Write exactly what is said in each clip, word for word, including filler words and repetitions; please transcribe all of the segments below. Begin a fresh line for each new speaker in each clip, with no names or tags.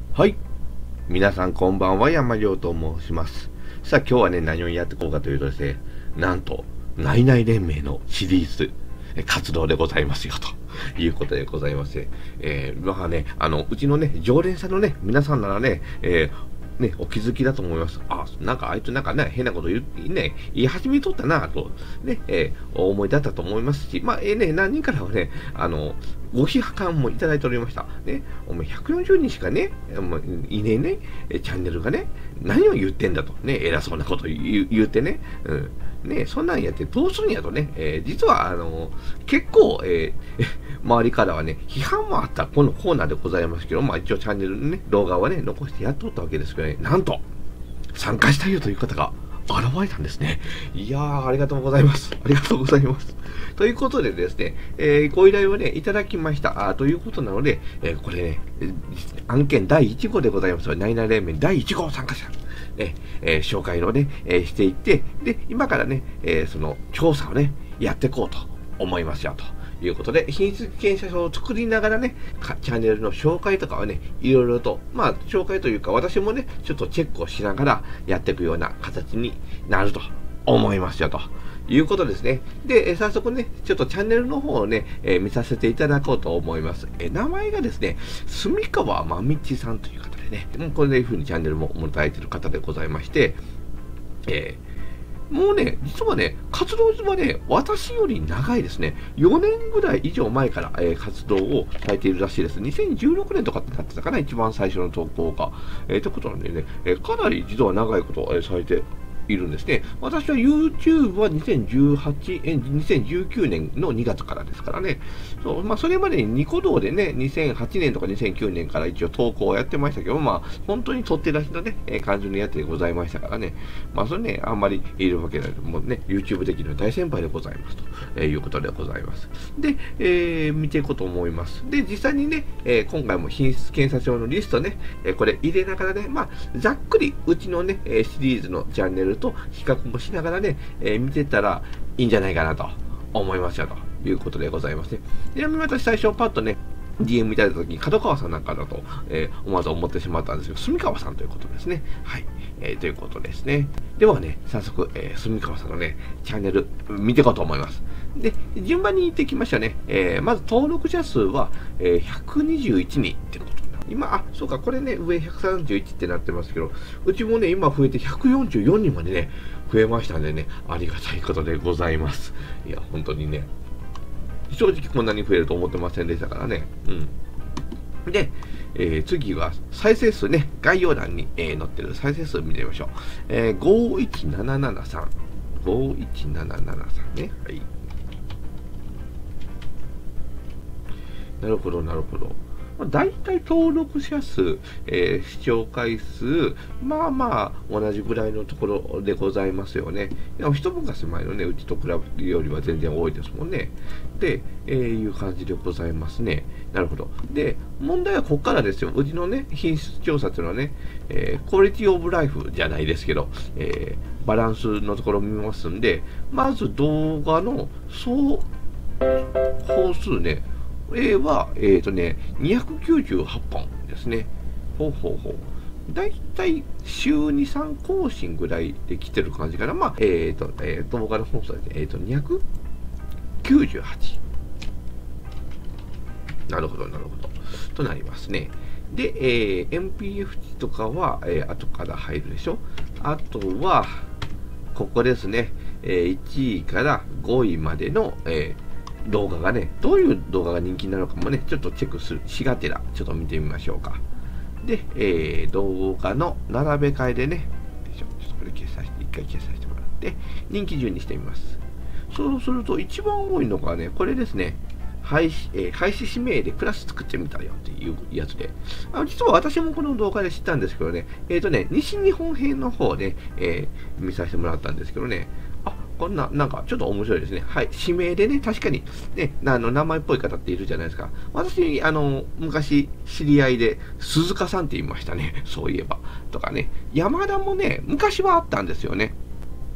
はい。皆さんこんばんは、山亮と申します。さあ今日はね、何をやっていこうかというとですね、なんと、内々連盟のシリーズ、え活動でございますよ、ということでございまして、えー、まあね、あの、うちのね、常連さんのね、皆さんならね、えーね、お気づきだと思います。あ、なんかあいつなんかね、変なこと言う、ね、言い始めとったなと、ね、えー、お思いだったと思いますし、まあ、えー、ね、何人からはね、あの、ご批判もいただいておりました。ね、お前ひゃくよんじゅうにんしかね、もういねえね、チャンネルがね、何を言ってんだと、ね、偉そうなこと言う言ってね、うん、ね、そんなんやってどうするんやとね、えー、実は、あの、結構、えー、周りからはね、批判もあったこのコーナーでございますけど、まあ一応チャンネルのね、動画はね、残してやっとったわけですけどね、なんと、参加したいよという方が現れたんですね。いやー、ありがとうございます。ありがとうございます。ということでですね、えー、ご依頼をね、いただきました。あということなので、えー、これね、案件だいいち号でございます。ナイナイ連盟だいいち号参加者。ええー、紹介をね、えー、していって、で、今からね、えー、その調査をね、やっていこうと思いますよ、ということで、品質検査書を作りながらね、チャンネルの紹介とかはね、いろいろと、まあ、紹介というか、私もね、ちょっとチェックをしながらやっていくような形になると思いますよ、ということですね。で、え早速ね、ちょっとチャンネルの方をね、えー、見させていただこうと思います。え名前がですね、住川まみちさんという方でね、もうこれでいうふうにチャンネルも持たれている方でございまして、えーもうね、実はね、活動はね、私より長いですね。よねんぐらい以上前から、えー、活動をされているらしいです。にせんじゅうろくねんとかってなってたかな、一番最初の投稿が。えー、ということなんでね、えー、かなり実は長いこと、えー、されているんですね。私は YouTube はにせんじゅうはち、えにせんじゅうきゅうねんのにがつからですからね。そう、まあ、それまでにニコ動でね、にせんはちねんとかにせんきゅうねんから一応投稿をやってましたけど、まあ、本当に取って出しのね、えー、感じのやつでございましたからね。まあ、それね、あんまりいるわけない。もうね、YouTube 的な大先輩でございますと、えー、いうことでございます。で、えー、見ていこうと思います。で、実際にね、えー、今回も品質検査場のリストね、えー、これ入れながらね、まあ、ざっくりうちのね、シリーズのチャンネルと比較もしながらね、えー、見てたらいいんじゃないかなと思いますよということでございますね。ちなみに私最初パッとね、ディーエム いただいたときに角川さんなんかだと、えー、思わず思ってしまったんですけど、住川さんということですね。はい。えー、ということですね。ではね、早速、えー、住川さんのね、チャンネル見ていこうと思います。で、順番に言ってきましたね。えー、まず登録者数は、えー、ひゃくにじゅういちにんってことになる。今、あ、そうか、これね、上ひゃくさんじゅういちってなってますけど、うちもね、今増えてひゃくよんじゅうよにんまでね、増えましたんでね、ありがたいことでございます。いや、本当にね、正直こんなに増えると思ってませんでしたからね。うん。で、えー、次は再生数ね、概要欄に、えー、載ってる再生数見てみましょう。えー、ごいちななななさん。ごいちななななさんね。はい。なるほど、なるほど。まあ、大体登録者数、えー、視聴回数、まあまあ同じぐらいのところでございますよね。でも一昔前のね、うちと比べるよりは全然多いですもんね。で、えー、いう感じでございますね。なるほど。で、問題はここからですよ。うちのね、品質調査っていうのはね、えー、クオリティオブライフじゃないですけど、えー、バランスのところを見ますんで、まず動画の総本数ね、A は、えっ、ー、とね、にひゃくきゅうじゅうはちぽんですね。ほうほうほう。だいたい週に、さん更新ぐらいで来てる感じかな。まあ、えっ、ー、と、えー、動画の本数は、えっ、ー、と、にひゃくきゅうじゅうはち。なるほど、なるほど。となりますね。で、えー、エムピーエフ 値とかは、えー、後から入るでしょ。あとは、ここですね。えー、いちいからごいまでの、えー動画がね、どういう動画が人気なのかもね、ちょっとチェックする、しがてら、ちょっと見てみましょうか。で、えー、動画の並べ替えでね、ちょっとこれ消させて、一回消させてもらって、人気順にしてみます。そうすると、一番多いのがね、これですね、廃止、えー、廃止指名でクラス作ってみたよっていうやつで、あ実は私もこの動画で知ったんですけどね、えっ、ー、とね、西日本編の方で、えー、見させてもらったんですけどね、こんな、なんか、ちょっと面白いですね。はい。指名でね、確かに、ね、あの、名前っぽい方っているじゃないですか。私、あの、昔、知り合いで、鈴鹿さんって言いましたね。そういえば。とかね。山田もね、昔はあったんですよね。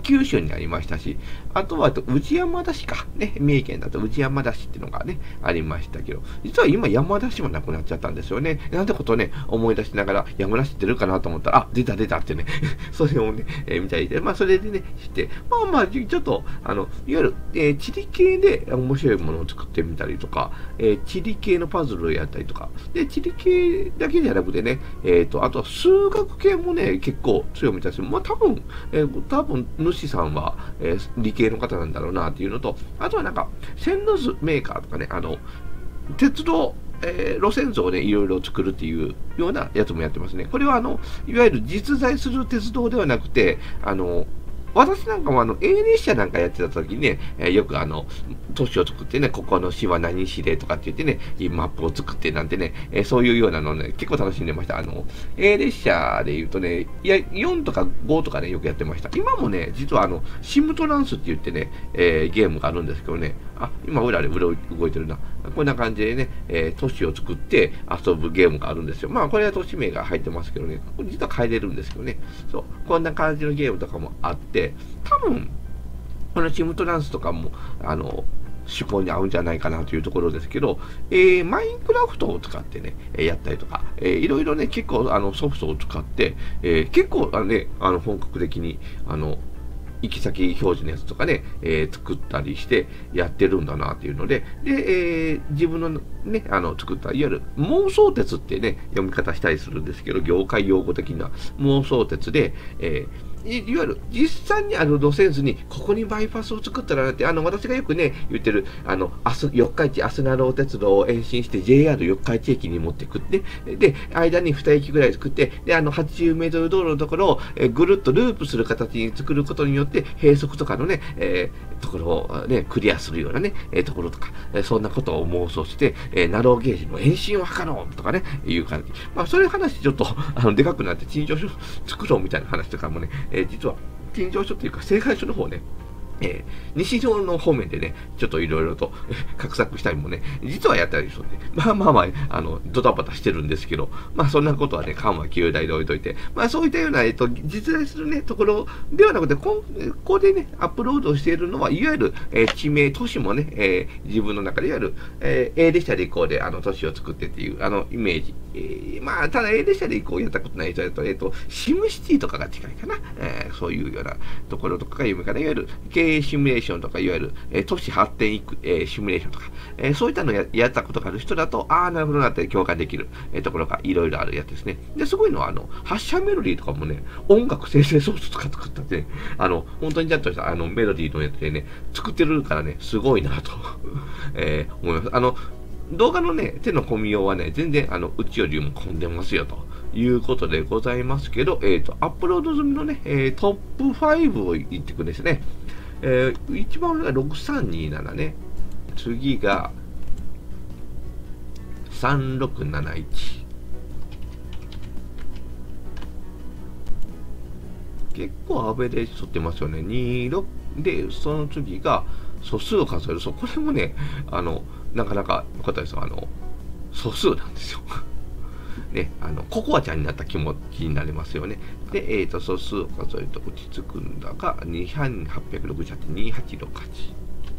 九州にありましたし、あとは内山田市か、ね、三重県だと内山田市っていうのがね、ありましたけど、実は今山田市もなくなっちゃったんですよね。なんてことをね、思い出しながら、山田市出るかなと思ったら、あ、出た出たってね、それをね、えー、見たりで、まあ、それでね、して、まあまあ、ちょっと、あの、いわゆる、えー、地理系で面白いものを作ってみたりとか、えー、地理系のパズルをやったりとか、で、地理系だけじゃなくてね、えっと、あとは数学系もね、結構強みたいです。まあ、多分、えー、多分、主さんは、えー、理系の方なんだろうなっていうのと、あとはなんか、線路図メーカーとかね、あの、鉄道、えー、路線図をね、いろいろ作るっていうようなやつもやってますね。これは、あの、いわゆる実在する鉄道ではなくて、あの、私なんかもあの A 列車なんかやってた時にね、えー、よくあの、都市を作ってね、ここの市は何市でとかって言ってね、マップを作ってなんてね、えー、そういうようなのね、結構楽しんでました。あの、A 列車で言うとね、いや、よんとかごとかね、よくやってました。今もね、実はあの、シムトランスって言ってね、えー、ゲームがあるんですけどね、あ、今裏で動いてるな。こんな感じでね、えー、都市を作って遊ぶゲームがあるんですよ。まあ、これは都市名が入ってますけどね、これ実は変えれるんですけどね。そう、こんな感じのゲームとかもあって、多分、このチームトランスとかも、あの、趣向に合うんじゃないかなというところですけど、えー、マインクラフトを使ってね、えー、やったりとか、えー、いろいろね、結構あのソフトを使って、えー、結構あの、ね、あの本格的に、あの、行き先表示のやつとかね、えー、作ったりしてやってるんだなっていうので、で、えー、自分のね、あの、作った、いわゆる妄想鉄ってね、読み方したりするんですけど、業界用語的な妄想鉄で、えーい, いわゆる実際にあの路線図にここにバイパスを作ったらなって、あの私がよくね言ってるあの明日四日市アスナロー鉄道を延伸して ジェイアール 四日市駅に持ってくってで間にに駅ぐらい作ってであのはちじゅうメートル道路のところをえぐるっとループする形に作ることによって閉塞とかのね、えー、ところをねクリアするようなね、えー、ところとか、えー、そんなことを妄想して、えー、ナローゲージの延伸を図ろうとかねいう感じ、まあそういう話ちょっとあのでかくなって陳情書作ろうみたいな話とかもね、えー、実は陳情書というか正解書の方ね、えー、西上の方面でね、ちょっといろいろと画策したりもね、実はやったりそうで、まあまあまあ、あの、ドタバタしてるんですけど、まあそんなことはね、緩和球大で置いといて、まあそういったような、えっと、実在するね、ところではなくて、ここでね、アップロードしているのは、いわゆる、えー、地名、都市もね、えー、自分の中で、いわゆる、えー、A 列車で行こうで、あの、都市を作ってっていう、あの、イメージ。えー、まあ、ただ A 列車で行こうやったことない人だと、えっと、シムシティとかが近いかな。えー、そういうようなところとかが有名かな。いわゆる、経営シミュレーションとか、いわゆる、えー、都市発展いく、えー、シミュレーションとか、えー、そういったのを や, やったことがある人だと、ああ、なるほどなって共感できる、えー、ところがいろいろあるやつですね。で、すごいのは、あの、発射メロディーとかもね、音楽生成ソフトとか作ったって、ね、あの、本当にちゃんとしたあのメロディーのやつでね、作ってるからね、すごいなと、えー、思います。あの、動画のね、手の込みようはね、全然、あの、うちよりも込んでますよ、ということでございますけど、えっと、アップロード済みのね、えー、トップファイブを言ってくるんですね。えー、一番上がろくさんにーななね。次が、さんろくなないち。結構アベレージ取ってますよね。にじゅうろくで、その次が、素数を数える。そう、これもね、あの、なかなか良かったですよ。あの、素数なんですよ。ね、あの、ココアちゃんになった気持ちになりますよね。で、えっ、ー、と、素数を数えると落ち着くんだが、にせんはっぴゃくろくじゅうはち、にせんはっぴゃくろくじゅうはち。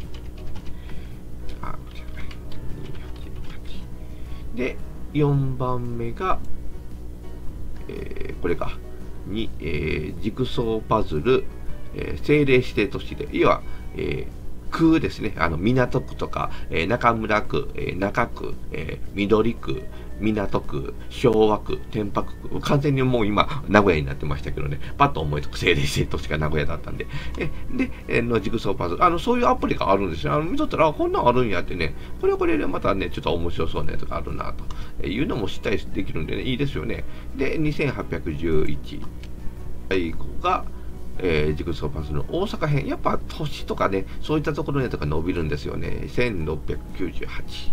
あ、こちらかい。にせんはっぴゃくろくじゅうはち。で、よんばんめが、えー、これか。に、えー、ジグソーパズル、えー、政令指定都市で、要は、えー区ですね、あの港区とか、えー、中村区、えー、中区、えー、緑区、港区、昭和区、天白区、完全にもう今、名古屋になってましたけどね、パッと思いつく政令指定都市が名古屋だったんで、えで、えー、のジグソーパズル、あのそういうアプリがあるんですよ。あの見とったら、こんなんあるんやってね、これはこれでまたね、ちょっと面白そうなやつがあるなというのも知ったりできるんでね、いいですよね。で、にせんはっぴゃくじゅういち、最後が、えー、ジグソーパズルの大阪編、やっぱ都市とかね、そういったところのやつが伸びるんですよね。せんろっぴゃくきゅうじゅうはち。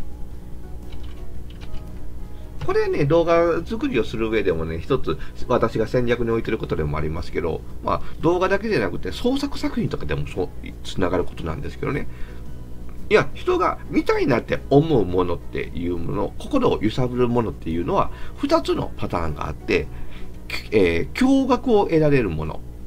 これね、動画作りをする上でもね、一つ私が戦略に置いてることでもありますけど、まあ動画だけじゃなくて創作作品とかでもそうつながることなんですけどね。いや、人が見たいなって思うものっていうもの、心を揺さぶるものっていうのはふたつのパターンがあって、えー、驚愕を得られるもの。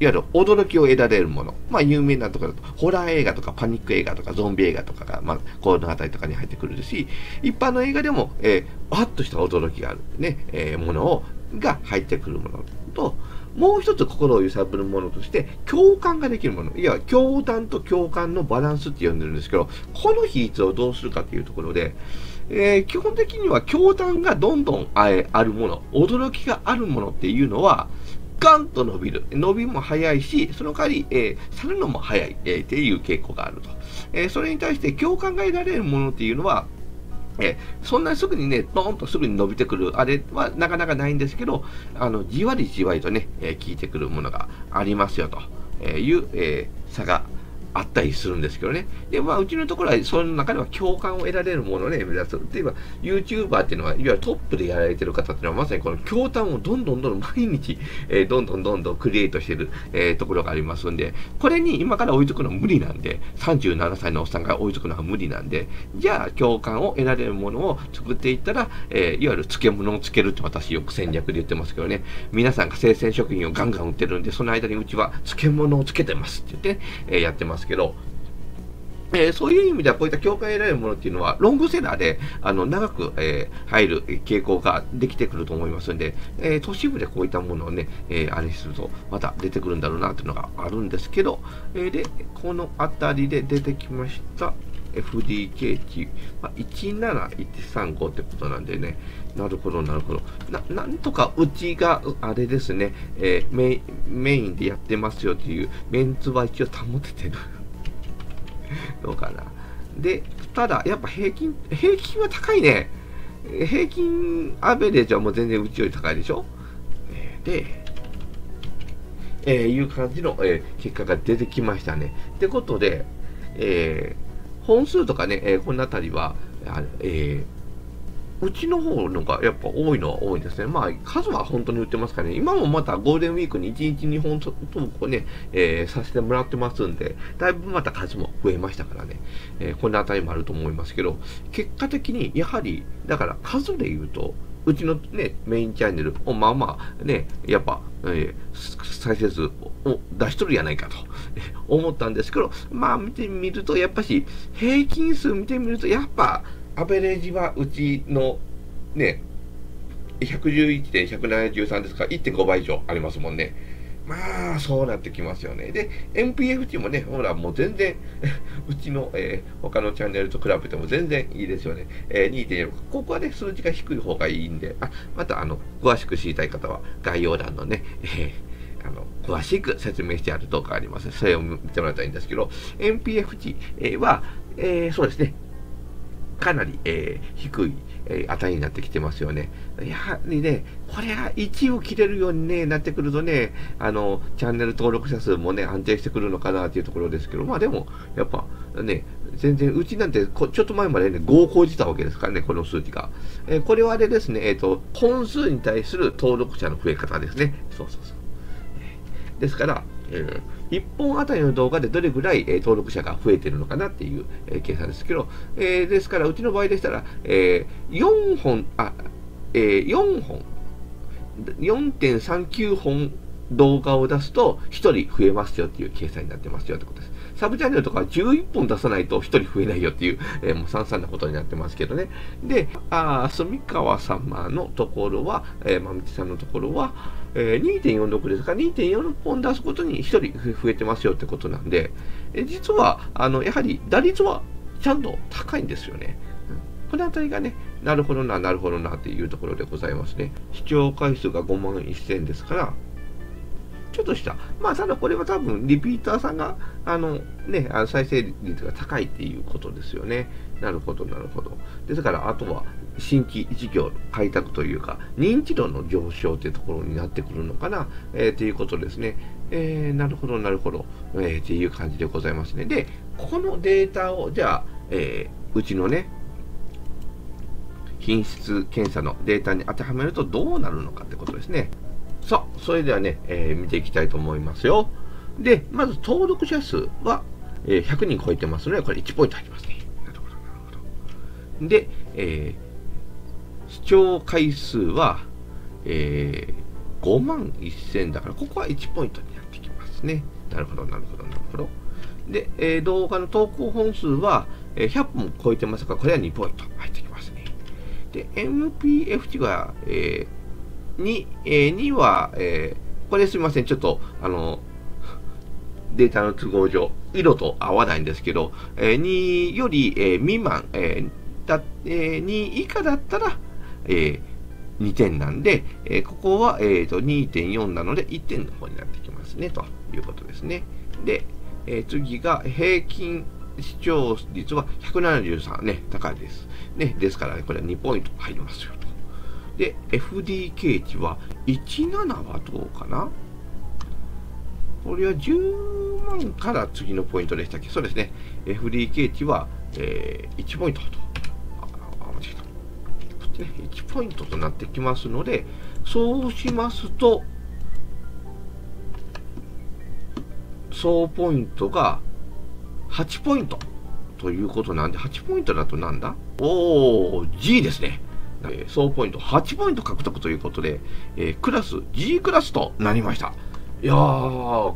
いわゆる驚きを得られるもの。まあ、有名なところだと、ホラー映画とかパニック映画とかゾンビ映画とかが、まあ、この辺りとかに入ってくるし、一般の映画でも、えー、わっとした驚きがあるね、えー、ものを、が入ってくるものと、もう一つ心を揺さぶるものとして、共感ができるもの。いや、共感と共感のバランスって呼んでるんですけど、この比率をどうするかというところで、えー、基本的には共感がどんどん あ, あるもの、驚きがあるものっていうのは、ガンと伸びる。伸びも早いし、その代わり、えー、去るのも早い、えー、っていう傾向があると。えー、それに対して共感が得られるものっていうのは、えー、そんなにすぐにね、ドーンとすぐに伸びてくる、あれはなかなかないんですけど、あのじわりじわりとね、えー、効いてくるものがありますよという、えー、差があったりするんですけどね。で、まあ、うちのところは、その中では共感を得られるものをね、目指す。例えば、YouTuber っていうのは、いわゆるトップでやられてる方っていうのは、まさにこの共感をどんどんどんどん毎日、えー、どんどんどんどんクリエイトしてる、えー、ところがありますんで、これに今から追いつくのは無理なんで、さんじゅうななさいのおっさんが追いつくのは無理なんで、じゃあ、共感を得られるものを作っていったら、えー、いわゆる漬物をつけるって私よく戦略で言ってますけどね、皆さんが生鮮食品をガンガン売ってるんで、その間にうちは漬物をつけてますって言って、えー、やってますけど、えー、そういう意味では、こういった共感を得られるものっていうのは、ロングセラーで、あの、長く、えー、入る傾向ができてくると思いますんで、えー、都市部でこういったものをね、えー、あれすると、また出てくるんだろうなっていうのがあるんですけど、えー、で、このあたりで出てきました、エフディーケー 値、まあ、いちなないちさんごってことなんでね、なるほど、なるほど。な、なんとかうちが、あれですね、えー、メイン、メインでやってますよっていうメンツは一応保ててる。どうかな。で、ただ、やっぱ平均、平均は高いね。平均アベレージはもう全然うちより高いでしょ。で、えー、いう感じの、えー、結果が出てきましたね。ってことで、えー、本数とかね、えー、このあたりは、あえーうちの方のがやっぱ多いのは多いですね。まあ、数は本当に売ってますからね。今もまたゴールデンウィークにいちにちにほん投稿ね、えー、させてもらってますんで、だいぶまた数も増えましたからね。えー、このあたりもあると思いますけど、結果的にやはり、だから数で言うと、うちのね、メインチャンネルをまあまあね、やっぱ、えー、再生数を出しとるやないかと思ったんですけど、まあ見てみると、やっぱし、平均数見てみると、やっぱ、アベレージはうちのね、ひゃくじゅういちてんひゃくななじゅうさんですから いってんごばい以上ありますもんね。まあ、そうなってきますよね。で、エムピーエフ 値もね、ほら、もう全然、うちの、えー、他のチャンネルと比べても全然いいですよね。えー、にてんよん。ここはね、数字が低い方がいいんで、あ、また、あの、詳しく知りたい方は、概要欄のね、えー、あの、詳しく説明してある動画があります。それを見てもらいたいんですけど、エムピーエフ 値は、えー、そうですね、かなり、えー、低い、えー、値になってきてますよね。やはりね、これがいちを切れるように、ね、なってくるとね、あの、チャンネル登録者数もね、安定してくるのかなっていうところですけど、まあでも、やっぱね、全然、うちなんてこ、ちょっと前までね、ごを超えてたわけですからね、この数値が。えー、これはあれですね、えっと、本数に対する登録者の増え方ですね。そうそうそう。ですから、えー、いっぽんあたりの動画でどれぐらい、えー、登録者が増えてるのかなっていう、えー、計算ですけど、えー、ですから、うちの場合でしたら、えー、よんほん、あ、えー、よんほん、よんてんさんきゅうほん動画を出すとひとり増えますよっていう計算になってますよってことです。サブチャンネルとかはじゅういっぽん出さないとひとり増えないよっていう、えー、もう散々なことになってますけどね。で、あ住川様のところは、えー、まみちさんのところは、えー、にてんよんろく ですから にてんよんろく 本出すことにひとり増えてますよってことなんで、えー、実は、あの、やはり打率はちゃんと高いんですよね。このあたりがね、なるほどな、なるほどなっていうところでございますね。視聴回数がごまんせんですから、ちょっとした、まあ、ただこれは多分、リピーターさんが、あの、ね、あの再生率が高いっていうことですよね。なるほど、なるほど。ですから、あとは、新規事業開拓というか、認知度の上昇というところになってくるのかな、えー、ということですね。えー、なるほど、なるほど、えー、っていう感じでございますね。で、このデータを、じゃあ、えー、うちのね、品質検査のデータに当てはめるとどうなるのかってことですね。さあ、それではね、えー、見ていきたいと思いますよ。で、まず登録者数は、えー、ひゃくにん超えてますので、これいちポイント入りますね。なるほど、なるほど。で、えー、視聴回数は、えー、ごまんせんだから、ここはいちポイントになってきます。 ですね。なるほど、なるほど、なるほど。で、えー、動画の投稿本数は、えー、ひゃっぽん超えてますから、これはにポイント入ってきますね。で、エムピーエフ 値が、えー、に、えー、には、えー、これすみません、ちょっと、あの、データの都合上、色と合わないんですけど、えー、により、えー、未満、えーだえー、に以下だったら、えー、にてんなんで、えー、ここは、えー、と にてんよん なのでいってんの方になってきますね、ということですね。で、えー、次が平均視聴率はひゃくななじゅうさんね、高いです。ね、ですから、ね、これはにポイント入りますよと。で、エフディーケー 値はいちじゅうななはどうかな？これはじゅうまんから次のポイントでしたっけ？そうですね。エフディーケー 値は、えー、いちポイントと。あ、あ間違えた。こっちね、いちポイントとなってきますので、そうしますと、総ポイントがはちポイントということなんで、はちポイントだとなんだ？おー、G ですね。えー、総ポイントはちポイント獲得ということで、えー、クラス、G クラスとなりました。いやー、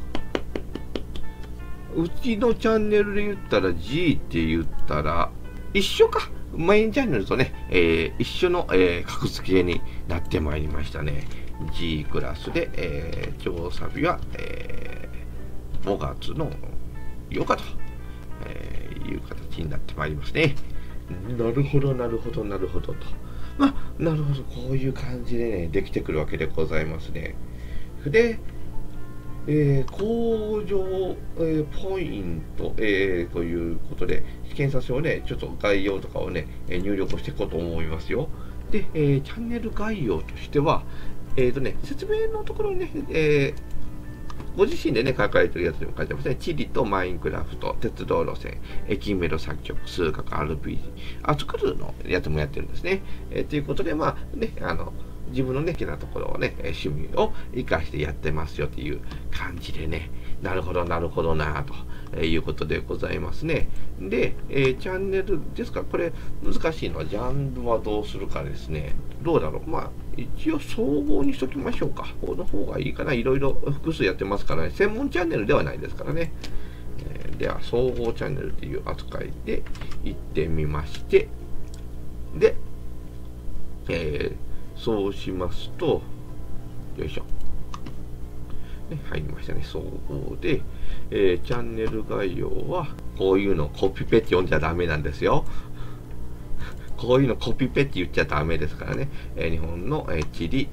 うちのチャンネルで言ったら G って言ったら、一緒か。メインチャンネルとね、えー、一緒の、えー、格付けになってまいりましたね。G クラスで、えー、調査日は、えー、ごがつのようかと、えー、いう形になってまいりますね。なるほど、なるほど、なるほどと。まあ、なるほど、こういう感じでね、できてくるわけでございますね。で、えー、工場、えー、ポイント、えー、ということで、検査書をね、ちょっと概要とかをね、入力していこうと思いますよ。で、えー、チャンネル概要としては、えーとね、説明のところにね、えー、ご自身でね、書かれてるやつにも書いてますね。地理とマインクラフト、鉄道路線、駅メロ作曲、数学、アールピージー、あ、作るのやつもやってるんですね。えー、ということで、まあ、ね、あの、自分のね、好きなところをね、趣味を生かしてやってますよっていう感じでね、なるほど、なるほどなと、えー、いうことでございますね。で、えー、チャンネルですから、これ難しいのは、ジャンルはどうするかですね。どうだろう。まあ、一応総合にしときましょうか。この方がいいかな。いろいろ複数やってますからね。専門チャンネルではないですからね。えー、では、総合チャンネルっていう扱いで行ってみまして、で、えーそうしますと、よいしょ。ね、入りましたね。総合で、えー、チャンネル概要は、こういうのコピペって読んじゃダメなんですよ。こういうのコピペって言っちゃダメですからね。えー、日本の、えー、地理。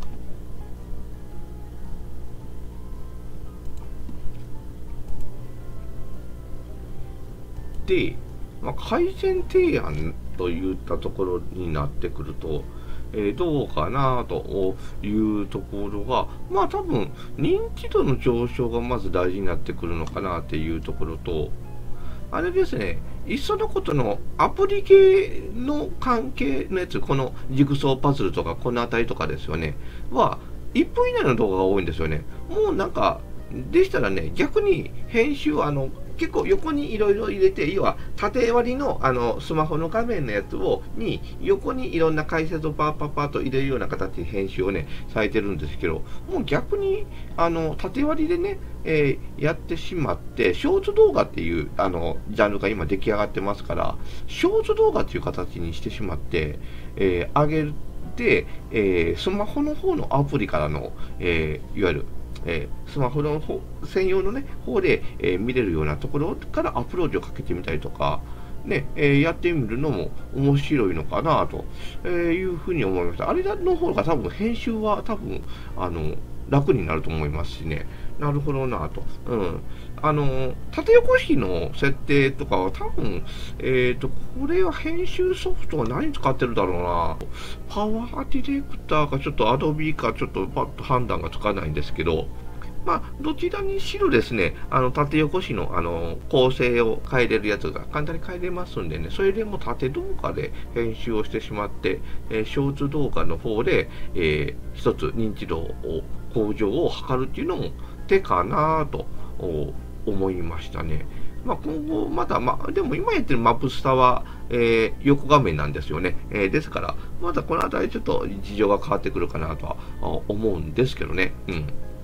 で、まあ、改善提案といったところになってくると、えー、どうかなというところが、まあ多分、認知度の上昇がまず大事になってくるのかなっていうところと、あれですね、いっそのことのアプリ系の関係のやつ、このジグソーパズルとかこのあたりとかですよね、はいっぷん以内の動画が多いんですよね。もうなんか、でしたらね、逆に編集、あの、結構横にいろいろ入れて、要は縦割りのあのスマホの画面のやつをに横にいろんな解説をパーパーパーと入れるような形で編集をねされてるんですけど、もう逆にあの縦割りでね、えー、やってしまって、ショート動画っていうあのジャンルが今出来上がってますから、ショート動画っていう形にしてしまって、えー、上げて、えー、スマホの方のアプリからの、えー、いわゆるえー、スマホの方専用の、ね、方で、えー、見れるようなところからアプローチをかけてみたりとか、ねえー、やってみるのも面白いのかなと、えー、いうふうに思いました。あれの方が多分編集は多分あの楽になると思いますしね。なるほどなと。うん。あの、縦横式の設定とかは多分、えっと、これは編集ソフトは何使ってるだろうな。パワーディレクターかちょっと Adobe かちょっとパッと判断がつかないんですけど、まあ、どちらにしろですね、あの、縦横紙の、あの、構成を変えれるやつが簡単に変えれますんでね、それでも縦動画で編集をしてしまって、えー、ショーツ動画の方で、えー、一つ認知度を、向上を図るっていうのも手かなと思いましたね。まあ、今後、まだ、まあ、でも今やってるマップスタは、えー、横画面なんですよね。えー、ですから、まだこの辺りちょっと事情が変わってくるかなとは思うんですけどね。うん。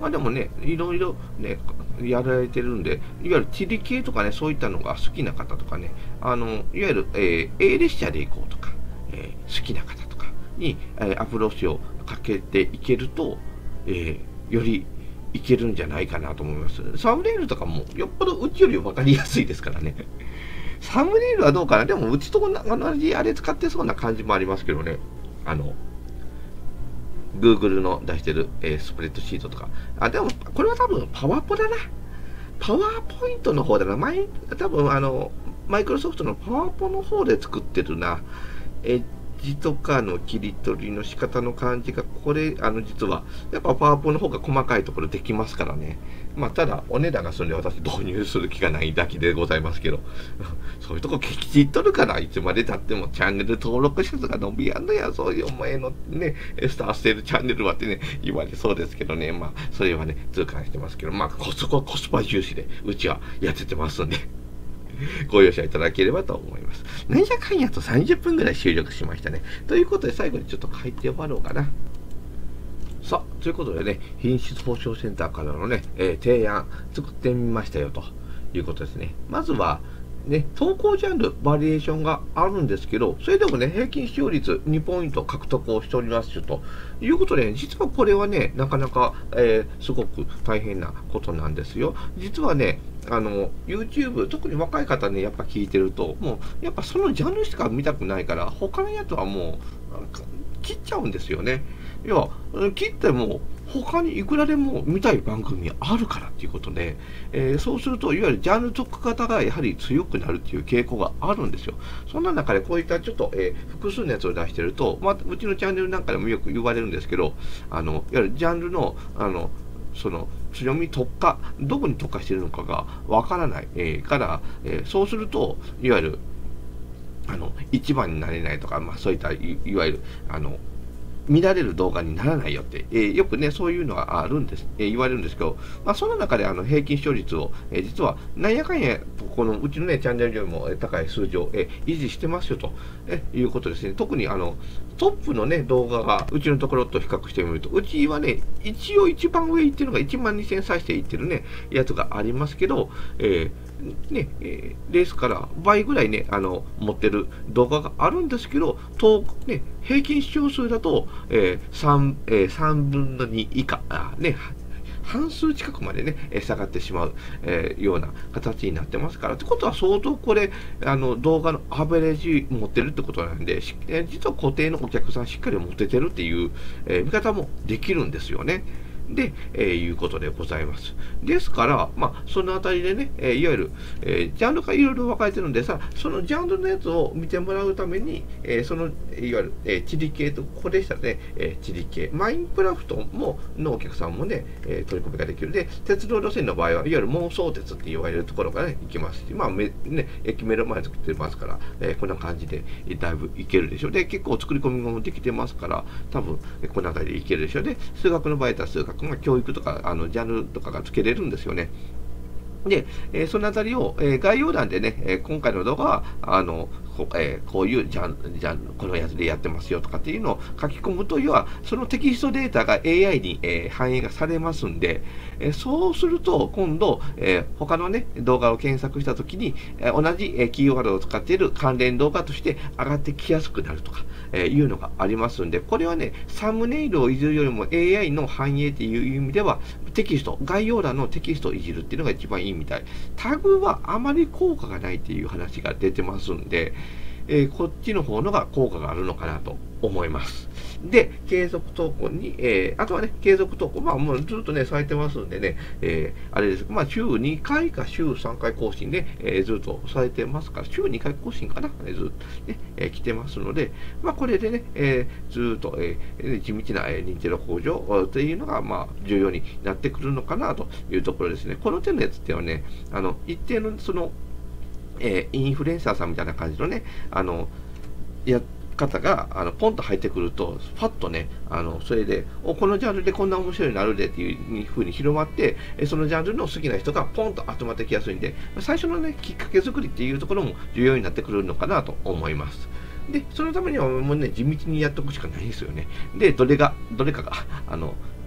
まあでもね、いろいろね、やられてるんで、いわゆる地理系とかね、そういったのが好きな方とかね、あの、いわゆる、えー、A 列車で行こうとか、えー、好きな方とかに、えー、アプローチをかけていけると、えー、よりいけるんじゃないかなと思います。サムネイルとかもよっぽどうちより分かりやすいですからね。サムネイルはどうかな、でもうちと同じあれ使ってそうな感じもありますけどね。あの、Google の出してる、えー、スプレッドシートとか。あ、でもこれは多分パワポだな。パワーポイントの方だな。前、多分あの、マイクロソフトのパワポの方で作ってるな。エッジとかの切り取りの仕方の感じが、これ、あの、実は、やっぱパワポの方が細かいところできますからね。まあ、ただ、お値段がするんで私導入する気がないだけでございますけど、そういうとこきちっとるから、いつまで経ってもチャンネル登録者数が伸びやんのや、そういうお前のね、スターしてるチャンネルはってね、言われそうですけどね、まあ、それはね、痛感してますけど、まあ、コスパ、コスパ重視で、うちはやっててますんで。ご容赦いただければと思います。なんやかんやとさんじゅっぷんぐらい収録しましたね。ということで最後にちょっと書いて終わろうかな。さあ、ということでね、品質保証センターからのね、えー、提案作ってみましたよということですね。まずは、ね、投稿ジャンル、バリエーションがあるんですけど、それでもね、平均視聴率にポイント獲得をしておりますよということで、実はこれはね、なかなか、えー、すごく大変なことなんですよ。実はね、あの、YouTube、特に若い方ね、やっぱ聞いてると、もう、やっぱそのジャンルしか見たくないから、他のやつはもう、切っちゃうんですよね。要は、切っても、他にいくらでも見たい番組あるからっていうことで、えー、そうすると、いわゆるジャンル特化型がやはり強くなるっていう傾向があるんですよ。そんな中でこういったちょっと、えー、複数のやつを出してると、まあ、うちのチャンネルなんかでもよく言われるんですけど、あの、いわゆるジャンルの、あの、その強み特化、どこに特化しているのかがわからない、えー、から、えー、そうすると、いわゆる、あの、一番になれないとか、まあそういったい、いわゆる、あの、見られる動画にならないよって、えー、よくね、そういうのがあるんです、えー、言われるんですけど、まあ、その中であの平均視聴率を、えー、実はなんやかんや、このうちのね、チャンネルよりも高い数字を、えー、維持してますよと、えー、いうことですね。特にあのトップのね、動画がうちのところと比較してみると、うちはね、一応一番上行ってるのがいちまんにせん再生いってるね、やつがありますけど、えーね、えー、ですから倍ぐらいね、あの持ってる動画があるんですけど、とね、平均視聴数だと、えー 3, えー、さんぶんのに以下、あ、ね、半数近くまでね、下がってしまう、えー、ような形になってますから、ってことは相当これ、あの動画のアベレージ持ってるってことなんで、えー、実は固定のお客さんしっかり持ててるっていう、えー、見方もできるんですよね。で、えー、いうことでございます。ですから、まあ、そのあたりでね、えー、いわゆる、えー、ジャンルがいろいろ分かれてるんでさ、そのジャンルのやつを見てもらうために、えー、その、いわゆる、えー、地理系と、ここでしたらね、えー、地理系、マインクラフトものお客さんもね、えー、取り込みができる。で、鉄道路線の場合は、いわゆる妄想鉄って言われるところがね、行きますし、まあ、めね、駅目の前作ってますから、えー、こんな感じで、だいぶいけるでしょう。で、結構作り込みもできてますから、多分、このあたりでいけるでしょう。で、数学の場合だったら数学、まあ、教育とか、あの、ジャンルとかがつけれるんですよね。で、えー、そのあたりを、えー、概要欄でね、えー、今回の動画は、あの、こ, えー、こういうジャンジャンこのやつでやってますよとかっていうのを書き込むと、要はそのテキストデータが エーアイ に、えー、反映がされますんで、えー、そうすると今度、えー、他のね動画を検索したときに、えー、同じ、えー、キーワードを使っている関連動画として上がってきやすくなるとか、えー、いうのがありますんで、これはね、サムネイルをいじるよりも エーアイ の反映っていう意味では、テキスト、概要欄のテキストをいじるっていうのが一番いいみたい。タグはあまり効果がないっていう話が出てますんで、えー、こっちの方のが効果があるのかなと思います。で、継続投稿に、えー、あとはね、継続投稿、まあもうずっとね、されてますんでね、えー、あれです、まあ週にかいか週さんかい更新で、えー、ずっとされてますから、週にかい更新かな、ずっとね、えー、来てますので、まあこれでね、えー、ずっと、えー、地道な、えー、認知度向上というのが、まあ重要になってくるのかなというところですね。この手のやつっていうのはね、あの、一定のその、えー、インフルエンサーさんみたいな感じのね、あの、や方が、あの、ポンと入ってくると、パッとね、あの、それで、お、このジャンルでこんな面白いのあるでっていう風に広まって、そのジャンルの好きな人がポンと集まってきやすいんで、最初のね、きっかけ作りっていうところも重要になってくるのかなと思います。で、そのためにはもうね、地道にやっておくしかないですよね。で、どれが、どれかが、あの、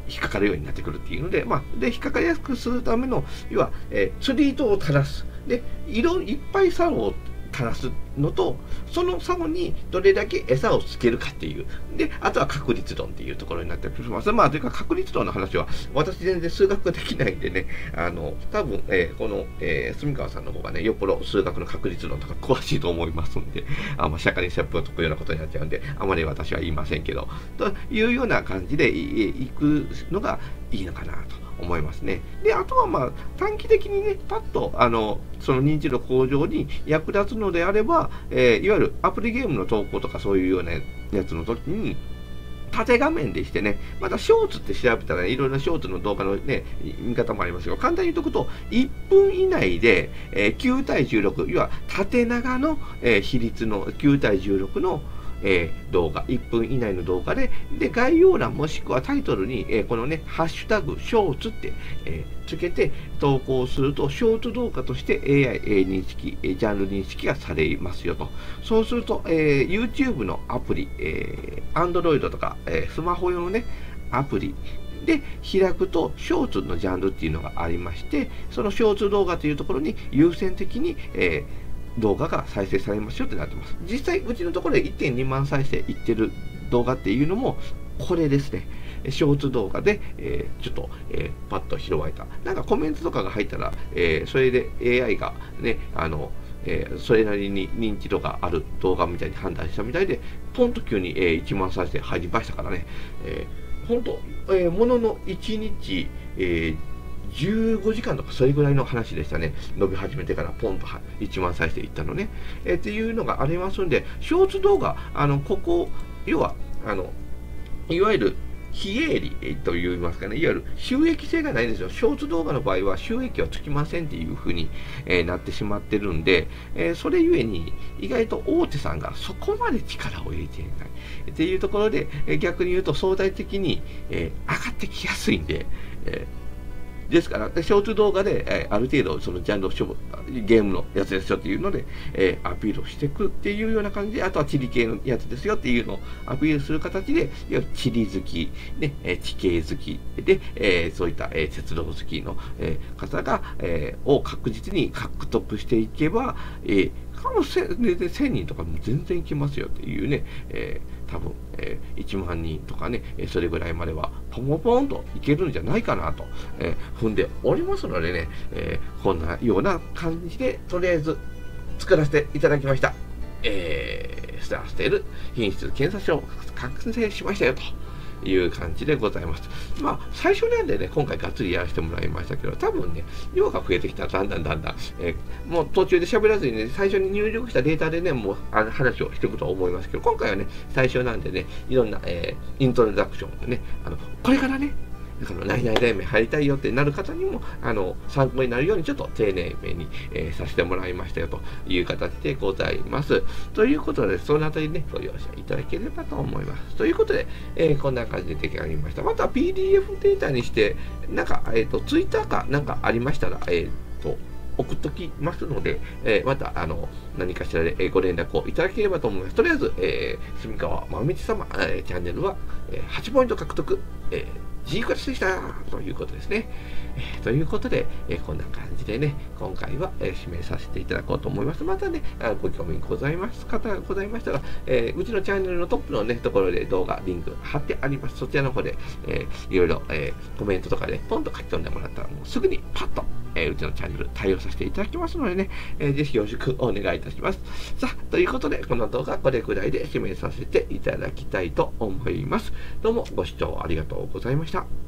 引っかかるようになってくるっていうので、まあ、で、引っかかりやすくするための、要は、えー、釣り糸を垂らす。で、色いっぱい竿を垂らすのと、その竿にどれだけ餌をつけるかっていう。で、あとは確率論っていうところになってきます。まあ、というか確率論の話は、私全然数学ができないんでね、あの、多分、えー、この、えー、住川さんの方がね、よっぽど数学の確率論とか詳しいと思いますんで、あんま釈迦に説法を解くようなことになっちゃうんで、あまり私は言いませんけど、というような感じでいくのがいいのかなと。思いますね。で、あとはまあ短期的にね、パッとあのその認知度向上に役立つのであれば、えー、いわゆるアプリゲームの投稿とかそういうようなやつの時に、縦画面でしてね、またショーツって調べたら、ね、いろいろなショーツの動画のね、見方もありますけど、簡単に言うとくと、いっぷん以内で、えー、きゅうたいじゅうろく、要は縦長の、えー、比率のきゅうたいじゅうろくのえー、動画、いっぷん以内の動画で、で、概要欄もしくはタイトルに、えー、このね、ハッシュタグ、ショーツって、えー、つけて投稿すると、ショート動画として エーアイ、えー、認識、えー、ジャンル認識がされますよと。そうすると、えー、YouTube のアプリ、えー、Android とか、えー、スマホ用のね、アプリ、で、開くと、ショーツのジャンルっていうのがありまして、そのショーツ動画というところに優先的に、えー動画が再生されますよってなってます。実際、うちのところで いってんにまん再生いってる動画っていうのも、これですね。ショーツ動画で、えー、ちょっと、えー、パッと拾われた。なんかコメントとかが入ったら、えー、それで エーアイ がね、あの、えー、それなりに認知度がある動画みたいに判断したみたいで、ポンと急に、えー、いちまん再生入りましたからね。えー、ほんと、えー、もののいちにち、えーじゅうごじかんとかそれぐらいの話でしたね。伸び始めてからポンといちまん再生いったのね。えー、っていうのがありますんで、ショーツ動画、あの、ここ、要は、あの、いわゆる、非営利と言いますかね、いわゆる収益性がないんですよ。ショーツ動画の場合は収益はつきませんっていうふうに、えー、なってしまってるんで、えー、それゆえに意外と大手さんがそこまで力を入れていないっていうところで、えー、逆に言うと相対的に、えー、上がってきやすいんで、えーですから、ショーツ動画で、えー、ある程度、そのジャンルをゲームのやつですよっていうので、えー、アピールをしていくっていうような感じで、あとは地理系のやつですよっていうのをアピールする形で、いわゆる地理好き、ね、え地形好きで、えー、そういった、えー、鉄道好きの、えー、方が、えー、を確実に獲得していけば、えー、かもせん、せんにんとかも全然いきますよっていうね、えー多分、えー、いちまんにんとかね、それぐらいまではポンポンといけるんじゃないかなと、えー、踏んでおりますのでね、えー、こんなような感じでとりあえず作らせていただきました。えー、スターステール品質検査書完成しましたよという感じでございます。まあ、最初なんでね、今回がっつりやらせてもらいましたけど、多分ね、量が増えてきたらだんだんだんだん、えー、もう途中で喋らずにね、最初に入力したデータでね、もうあの話をしていくと思いますけど、今回はね、最初なんでね、いろんな、えー、イントロダクションでね、あの、これからね、だから内々連盟入りたいよってなる方にもあの参考になるようにちょっと丁寧めに、えー、させてもらいましたよという形でございます。ということで、そのあたりね、ご容赦いただければと思います。ということで、えー、こんな感じで出来上がりました。また ピーディーエフ データにして、なんか、えっと、ツイッターかなんかありましたら、えっと、送っときますので、えー、またあの何かしらでご連絡をいただければと思います。とりあえず、えー、住川真道様、えー、チャンネルは、えー、はちポイント獲得、えー G クラスでしたということですね。えー、ということで、えー、こんな感じでね、今回は、えー、指名させていただこうと思います。またね、あご興味ございます方がございましたら、えー、うちのチャンネルのトップのね、ところで動画、リンク貼ってあります。そちらの方で、えー、いろいろ、えー、コメントとかで、ポンと書き込んでもらったら、もうすぐにパッと、えー、うちのチャンネル対応させていただきますのでね、えー、ぜひよろしくお願いいたします。さあ、ということで、この動画これくらいで指名させていただきたいと思います。どうもご視聴ありがとうございました。